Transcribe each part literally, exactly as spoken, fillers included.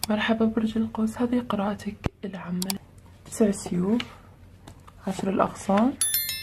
مرحبا برج القوس، هذه قراءتك العامة. تسع سيوف، عشر الأغصان،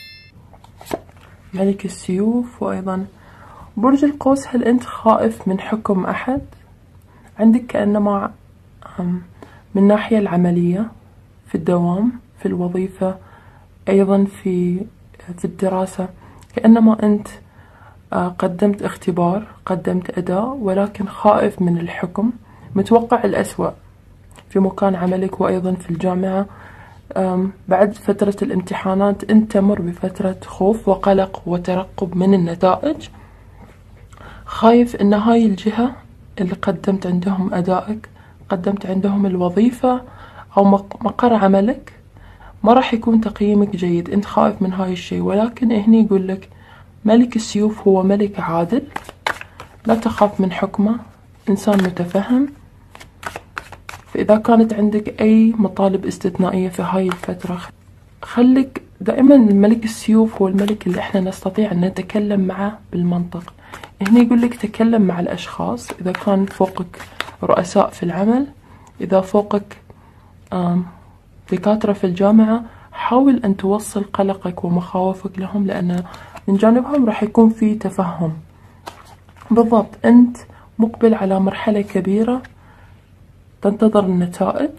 ملك السيوف. وأيضا برج القوس، هل أنت خائف من حكم أحد؟ عندك كأنما من الناحية العملية في الدوام، في الوظيفة، أيضا في في الدراسة، كأنما أنت قدمت اختبار، قدمت أداء، ولكن خائف من الحكم، متوقع الأسوأ في مكان عملك وأيضا في الجامعة. بعد فترة الامتحانات أنت تمر بفترة خوف وقلق وترقب من النتائج، خايف أن هاي الجهة اللي قدمت عندهم أدائك، قدمت عندهم الوظيفة أو مقر عملك، ما راح يكون تقييمك جيد. أنت خايف من هاي الشيء، ولكن هني يقول لك ملك السيوف هو ملك عادل، لا تخاف من حكمه، إنسان متفهم. فإذا كانت عندك أي مطالب استثنائية في هاي الفترة، خليك دائما، الملك السيوف هو الملك اللي احنا نستطيع أن نتكلم معه بالمنطق. هنا يقول لك تكلم مع الأشخاص، إذا كان فوقك رؤساء في العمل، إذا فوقك دكاترة في الجامعة، حاول أن توصل قلقك ومخاوفك لهم، لأن من جانبهم راح يكون في تفهم. بالضبط أنت مقبل على مرحلة كبيرة، تنتظر النتائج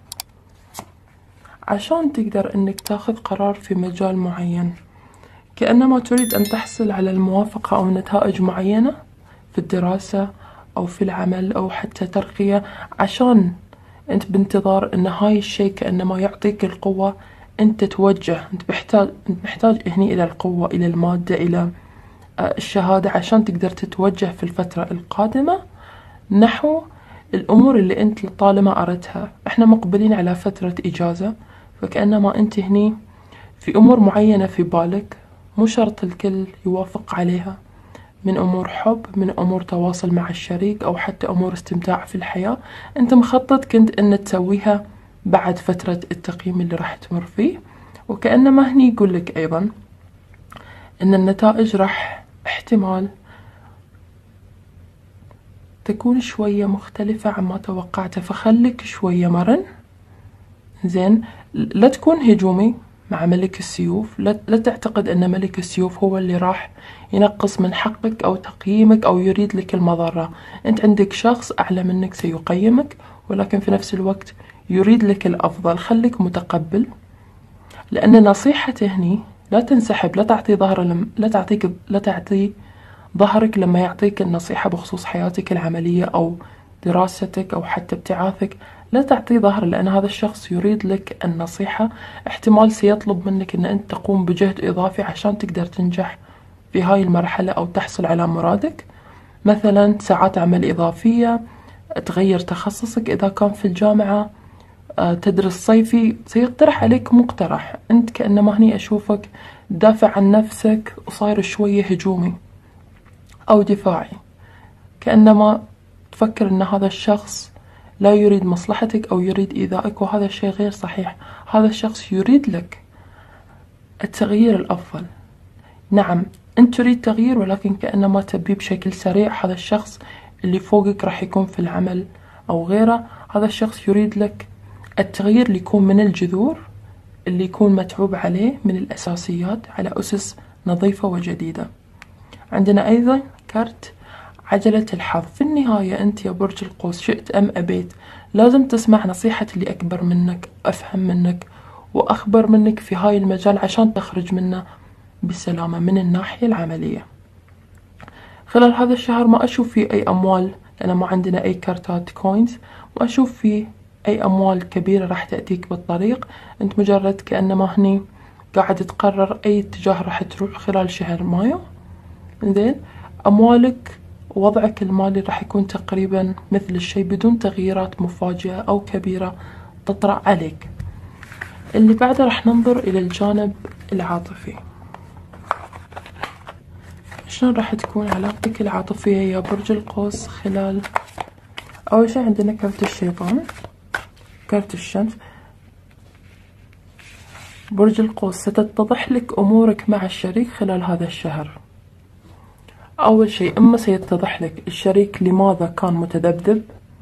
عشان تقدر أنك تاخذ قرار في مجال معين، كأنما تريد أن تحصل على الموافقة أو نتائج معينة في الدراسة أو في العمل أو حتى ترقية، عشان أنت بانتظار أن هاي الشيء كأنما يعطيك القوة. أنت توجه، أنت محتاج أنت محتاج هني إلى القوة، إلى المادة، إلى الشهادة، عشان تقدر تتوجه في الفترة القادمة نحو الأمور اللي أنت طالما أردتها. إحنا مقبلين على فترة إجازة، فكأنما أنت هني في أمور معينة في بالك، مو شرط الكل يوافق عليها، من أمور حب، من أمور تواصل مع الشريك، أو حتى أمور استمتاع في الحياة. أنت مخطط كنت أن تسويها بعد فترة التقييم اللي راح تمر فيه. وكأنما هني يقول لك أيضا أن النتائج راح احتمال تكون شوية مختلفة عما توقعته، فخليك شوية مرن. زين، لا تكون هجومي مع ملك السيوف، لا, لا تعتقد أن ملك السيوف هو اللي راح ينقص من حقك أو تقييمك أو يريد لك المضرة. أنت عندك شخص أعلى منك سيقيمك، ولكن في نفس الوقت يريد لك الأفضل. خليك متقبل، لأن نصيحته هني لا تنسحب، لا تعطي ظهر لم لا تعطيك لا تعطي ظهرك لما يعطيك النصيحة بخصوص حياتك العملية أو دراستك أو حتى ابتعاثك. لا تعطي ظهر، لأن هذا الشخص يريد لك النصيحة. احتمال سيطلب منك أن أنت تقوم بجهد إضافي عشان تقدر تنجح في هاي المرحلة أو تحصل على مرادك، مثلا ساعات عمل إضافية، تغير تخصصك إذا كان في الجامعة، تدرس صيفي. سيقترح عليك مقترح، أنت كأنما هني أشوفك دافع عن نفسك وصاير شوية هجومي أو دفاعي، كأنما تفكر أن هذا الشخص لا يريد مصلحتك أو يريد إيذائك، وهذا الشيء غير صحيح. هذا الشخص يريد لك التغيير الأفضل. نعم أنت تريد تغيير، ولكن كأنما تبي بشكل سريع. هذا الشخص اللي فوقك راح يكون في العمل أو غيره، هذا الشخص يريد لك التغيير اللي يكون من الجذور، اللي يكون متعوب عليه من الأساسيات على أسس نظيفة وجديدة. عندنا أيضا كارت عجلة الحظ. في النهاية أنت يا برج القوس، شئت أم أبيت، لازم تسمع نصيحة اللي أكبر منك، أفهم منك وأخبر منك في هاي المجال عشان تخرج منه بسلامة من الناحية العملية. خلال هذا الشهر ما أشوف فيه أي أموال، لأن ما عندنا أي كارتات كوينز، ما أشوف فيه أي أموال كبيرة راح تأتيك بالطريق. أنت مجرد كأنما هني قاعد تقرر أي اتجاه راح تروح خلال شهر مايو. زين، أموالك ووضعك المالي راح يكون تقريبا مثل الشيء، بدون تغييرات مفاجئة أو كبيرة تطرأ عليك. اللي بعده راح ننظر إلى الجانب العاطفي. شلون راح تكون علاقتك العاطفية يا برج القوس خلال؟ أول شيء عندنا كارت الشيطان، كارت الشمس. برج القوس، ستتضح لك أمورك مع الشريك خلال هذا الشهر. أول شيء، إما سيتضح لك الشريك لماذا كان متذبذب،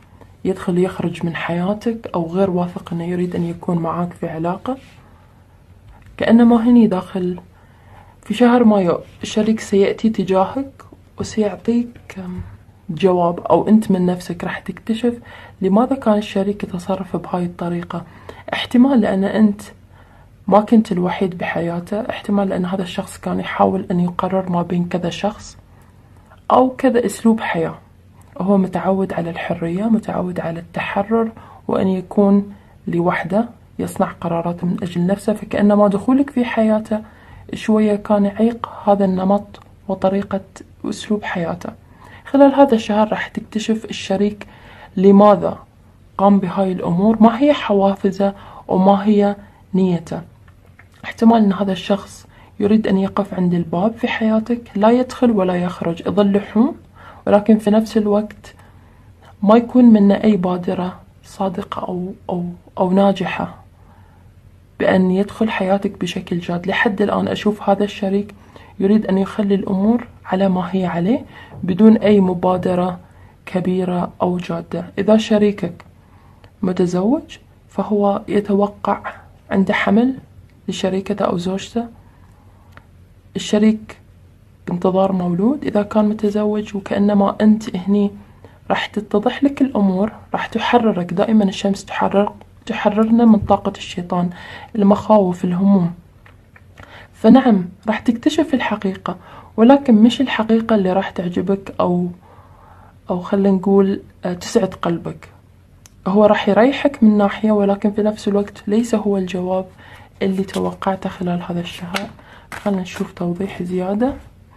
يدخل يخرج من حياتك، أو غير واثق أنه يريد أن يكون معاك في علاقة. كأنما هني داخل في شهر مايو الشريك سيأتي تجاهك وسيعطيك جواب، أو أنت من نفسك راح تكتشف لماذا كان الشريك يتصرف بهاي الطريقة. احتمال لأن أنت ما كنت الوحيد بحياته، احتمال لأن هذا الشخص كان يحاول أن يقرر ما بين كذا شخص أو كذا أسلوب حياة. هو متعود على الحرية، متعود على التحرر، وأن يكون لوحده يصنع قرارات من أجل نفسه. فكأنما دخولك في حياته شوية كان يعيق هذا النمط وطريقة وأسلوب حياته. خلال هذا الشهر راح تكتشف الشريك لماذا قام بهاي الأمور، ما هي حوافزه وما هي نيته. احتمال أن هذا الشخص يريد أن يقف عند الباب في حياتك، لا يدخل ولا يخرج، يظل لحوم، ولكن في نفس الوقت ما يكون منه أي بادرة صادقة أو, أو, أو ناجحة بأن يدخل حياتك بشكل جاد. لحد الآن أشوف هذا الشريك يريد أن يخلي الأمور على ما هي عليه بدون أي مبادرة كبيرة أو جادة. إذا شريكك متزوج فهو يتوقع عنده حمل لشريكته أو زوجته، الشريك بانتظار مولود إذا كان متزوج. وكأنما أنت هني راح تتضح لك الأمور، راح تحررك. دائما الشمس تحرر تحررنا من طاقة الشيطان، المخاوف، الهموم. فنعم راح تكتشف الحقيقة، ولكن مش الحقيقة اللي راح تعجبك أو أو خلينا نقول تسعد قلبك. هو راح يريحك من ناحية، ولكن في نفس الوقت ليس هو الجواب اللي توقعته خلال هذا الشهر. خلنا نشوف توضيح زيادة.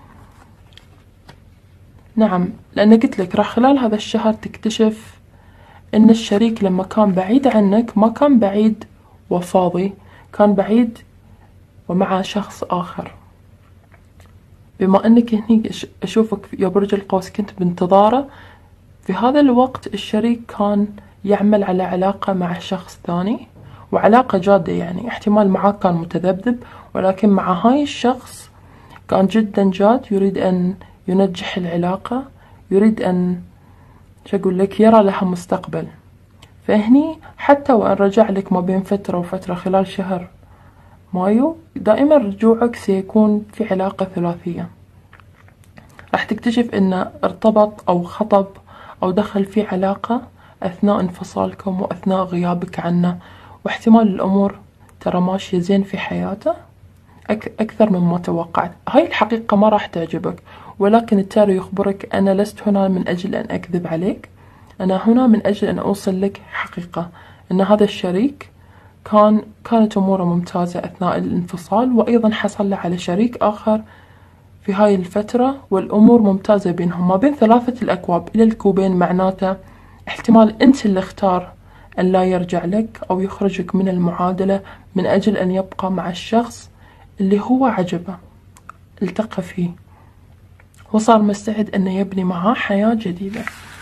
نعم، لأن قلت لك راح خلال هذا الشهر تكتشف إن الشريك لما كان بعيد عنك ما كان بعيد وفاضي، كان بعيد ومع شخص آخر. بما أنك هني أشوفك يا برج القوس كنت بانتظاره، في هذا الوقت الشريك كان يعمل على علاقة مع شخص ثاني، وعلاقة جادة. يعني احتمال معاك كان متذبذب، ولكن مع هاي الشخص كان جدا جاد، يريد أن ينجح العلاقة، يريد أن شو أقول لك يرى لها مستقبل. فهني حتى وأن رجع لك ما بين فترة وفترة خلال شهر مايو، دائما رجوعك سيكون في علاقة ثلاثية. راح تكتشف أنه ارتبط أو خطب أو دخل في علاقة أثناء انفصالكم وأثناء غيابك عنه، واحتمال الأمور ترى ماشية زين في حياته أكثر مما توقعت. هاي الحقيقة ما راح تعجبك، ولكن التارو يخبرك أنا لست هنا من أجل أن أكذب عليك، أنا هنا من أجل أن أوصل لك حقيقة أن هذا الشريك كان كانت أموره ممتازة أثناء الانفصال، وأيضا حصل له على شريك آخر في هاي الفترة، والأمور ممتازة بينهم. ما بين ثلاثة الأكواب إلى الكوبين معناته احتمال أنت اللي اختار أن لا يرجع لك أو يخرجك من المعادلة من أجل أن يبقى مع الشخص اللي هو عجبه، التقى فيه وصار مستعد أنه يبني معاه حياة جديدة.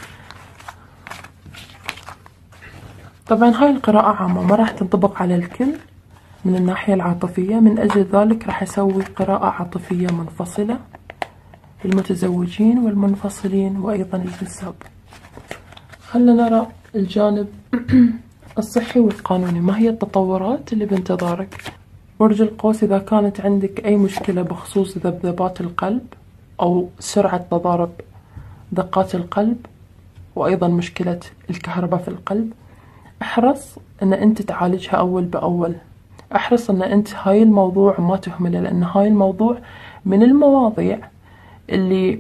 طبعا هاي القراءة عامة ما راح تنطبق على الكل من الناحية العاطفية، من أجل ذلك راح أسوي قراءة عاطفية منفصلة للمتزوجين والمنفصلين وأيضا الجنساب. خلنا نرى الجانب الصحي والقانوني. ما هي التطورات اللي بانتظارك برج القوس؟ إذا كانت عندك أي مشكلة بخصوص ذبذبات القلب أو سرعة تضارب دقات القلب، وأيضا مشكلة الكهرباء في القلب، احرص أن أنت تعالجها أول بأول. احرص أن أنت هاي الموضوع ما تهمله، لأن هاي الموضوع من المواضيع اللي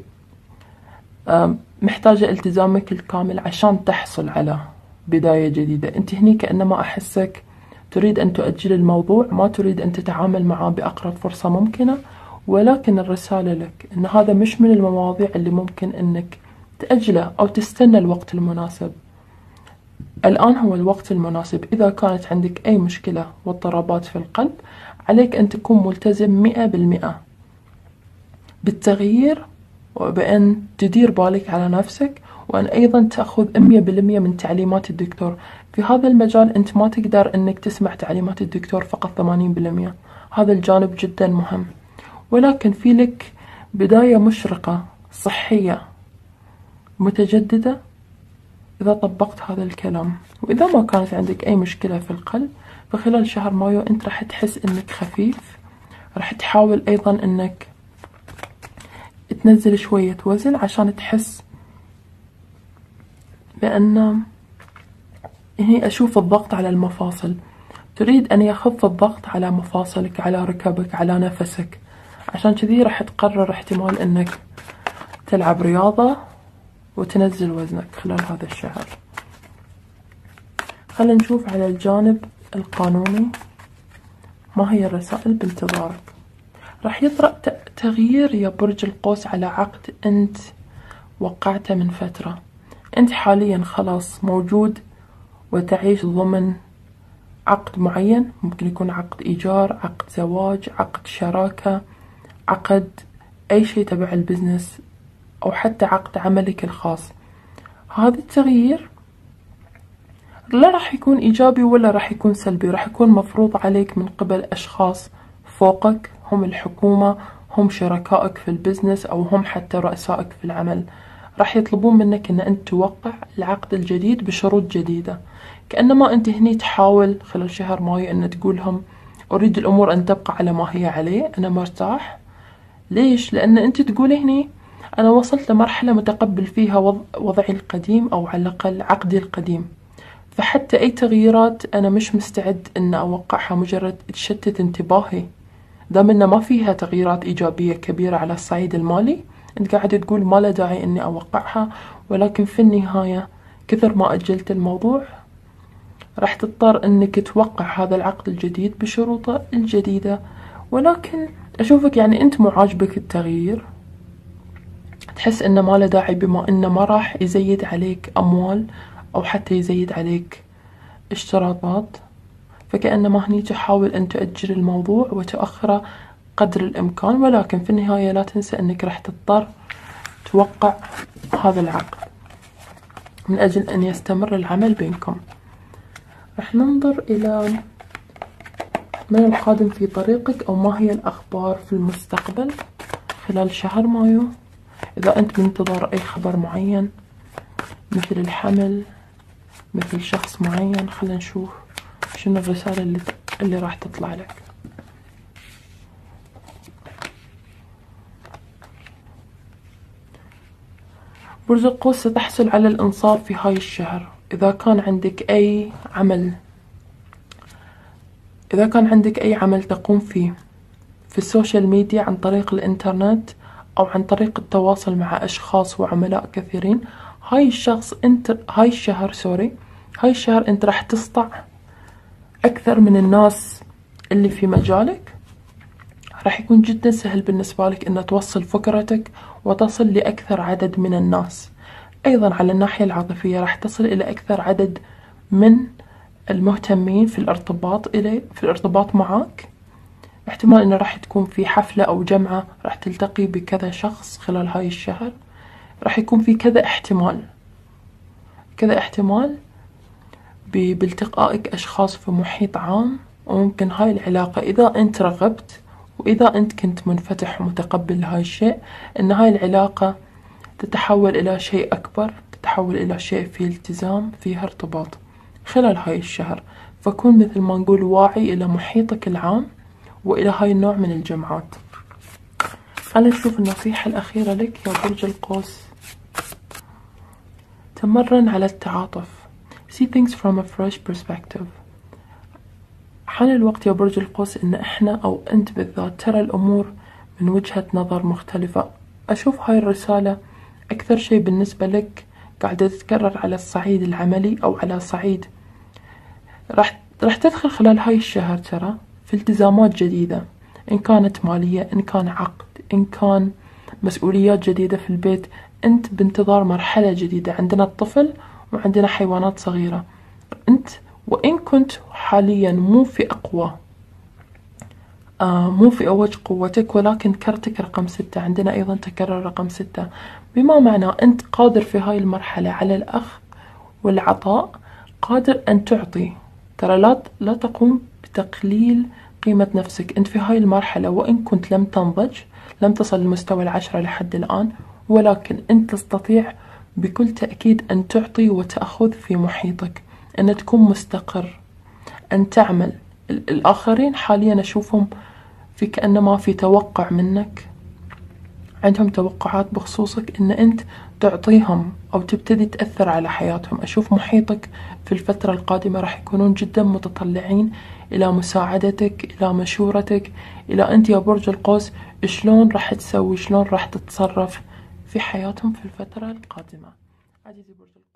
محتاجة التزامك الكامل عشان تحصل على بداية جديدة. أنت هني كأنما أحسك تريد أن تؤجل الموضوع، ما تريد أن تتعامل معه بأقرب فرصة ممكنة، ولكن الرسالة لك أن هذا مش من المواضيع اللي ممكن أنك تأجله أو تستنى الوقت المناسب. الآن هو الوقت المناسب. إذا كانت عندك أي مشكلة واضطرابات في القلب، عليك أن تكون ملتزم مئة بالمئة بالتغيير، وبأن تدير بالك على نفسك، وأن أيضا تأخذ مئة بالمئة من تعليمات الدكتور. في هذا المجال أنت ما تقدر أنك تسمع تعليمات الدكتور فقط ثمانين بالمئة، هذا الجانب جدا مهم. ولكن في لك بداية مشرقة صحية متجددة إذا طبقت هذا الكلام. وإذا ما كانت عندك أي مشكلة في القلب، فخلال شهر مايو أنت راح تحس إنك خفيف. راح تحاول أيضا إنك تنزل شوية وزن عشان تحس بأن هي أشوف الضغط على المفاصل. تريد أن يخف الضغط على مفاصلك، على ركبك، على نفسك. عشان كذي راح تقرر احتمال إنك تلعب رياضة وتنزل وزنك خلال هذا الشهر. خلينا نشوف على الجانب القانوني ما هي الرسائل بانتظارك. راح يطرأ تغيير يا برج القوس على عقد أنت وقعته من فترة. أنت حاليا خلاص موجود وتعيش ضمن عقد معين، ممكن يكون عقد إيجار، عقد زواج، عقد شراكة، عقد أي شيء تبع البزنس، أو حتى عقد عملك الخاص. هذا التغيير لا راح يكون إيجابي ولا راح يكون سلبي، راح يكون مفروض عليك من قبل أشخاص فوقك، هم الحكومة، هم شركائك في البزنس، أو هم حتى رؤسائك في العمل. راح يطلبون منك أن أنت توقع العقد الجديد بشروط جديدة، كأنما أنت هني تحاول خلال شهر مايو أن تقولهم أريد الأمور أن تبقى على ما هي عليه، أنا مرتاح. ليش؟ لأن أنت تقول هني أنا وصلت لمرحلة متقبل فيها وضعي القديم، أو على الأقل عقدي القديم، فحتى أي تغييرات أنا مش مستعد أن أوقعها، مجرد تشتت انتباهي. دام أن ما فيها تغييرات إيجابية كبيرة على الصعيد المالي، أنت قاعد تقول ما له داعي أني أوقعها. ولكن في النهاية كثر ما أجلت الموضوع راح تضطر أنك توقع هذا العقد الجديد بشروطه الجديدة. ولكن أشوفك يعني أنت مو عاجبك التغيير، تحس أنه ما له داعي، بما أنه ما راح يزيد عليك أموال أو حتى يزيد عليك اشتراطات. فكأنما هني تحاول أن تؤجل الموضوع وتؤخره قدر الإمكان. ولكن في النهاية لا تنسى أنك راح تضطر توقع هذا العقد من أجل أن يستمر العمل بينكم. راح ننظر إلى من القادم في طريقك، أو ما هي الأخبار في المستقبل خلال شهر مايو. إذا أنت منتظر أي خبر معين مثل الحمل، مثل شخص معين، خلينا نشوف شنو الرسالة اللي, اللي راح تطلع لك. برج القوس، ستحصل على الإنصاف في هاي الشهر. إذا كان عندك أي عمل إذا كان عندك أي عمل تقوم فيه في السوشيال ميديا عن طريق الإنترنت، أو عن طريق التواصل مع أشخاص وعملاء كثيرين، هاي الشخص أنت هاي الشهر سوري هاي الشهر أنت راح تسطع أكثر من الناس اللي في مجالك. راح يكون جدا سهل بالنسبة لك أن توصل فكرتك وتصل لأكثر عدد من الناس. أيضا على الناحية العاطفية راح تصل إلى أكثر عدد من المهتمين في الارتباط إلي في الارتباط معك. احتمال أنه راح تكون في حفلة أو جمعة راح تلتقي بكذا شخص خلال هاي الشهر. راح يكون في كذا احتمال كذا احتمال بالتقائك أشخاص في محيط عام. وممكن هاي العلاقة إذا أنت رغبت وإذا أنت كنت منفتح ومتقبل لهاي الشيء، أن هاي العلاقة تتحول إلى شيء أكبر، تتحول إلى شيء فيه التزام، فيه ارتباط خلال هاي الشهر. فكون مثل ما نقول واعي إلى محيطك العام وإلى هاي النوع من الجمعات. خلينا نشوف النصيحة الأخيرة لك يا برج القوس. تمرن على التعاطف. See things from a fresh perspective. حان الوقت يا برج القوس إن إحنا أو أنت بالذات ترى الأمور من وجهة نظر مختلفة. أشوف هاي الرسالة أكثر شيء بالنسبة لك قاعدة تتكرر على الصعيد العملي، أو على صعيد راح راح تدخل خلال هاي الشهر ترى في التزامات جديدة، إن كانت مالية، إن كان عقد، إن كان مسؤوليات جديدة في البيت. أنت بانتظار مرحلة جديدة. عندنا الطفل وعندنا حيوانات صغيرة. أنت وإن كنت حاليا مو في أقوى آه مو في أوج قوتك، ولكن كرتك رقم ستة، عندنا أيضا تكرر رقم ستة، بما معنى أنت قادر في هاي المرحلة على الأخذ والعطاء، قادر أن تعطي. ترى لا لا تقوم بتقليل قيمة نفسك. أنت في هاي المرحلة وإن كنت لم تنضج، لم تصل لمستوى العشرة لحد الآن، ولكن أنت تستطيع بكل تأكيد أن تعطي وتأخذ في محيطك، أن تكون مستقر، أن تعمل. الآخرين حاليا أشوفهم في كأنما في توقع منك، عندهم توقعات بخصوصك أن أنت تعطيهم أو تبتدي تأثر على حياتهم. أشوف محيطك في الفترة القادمة راح يكونون جدا متطلعين إلى مساعدتك، إلى مشورتك، إلى أنت يا برج القوس شلون راح تسوي، شلون راح تتصرف في حياتهم في الفترة القادمة. عزيزي برج القوس.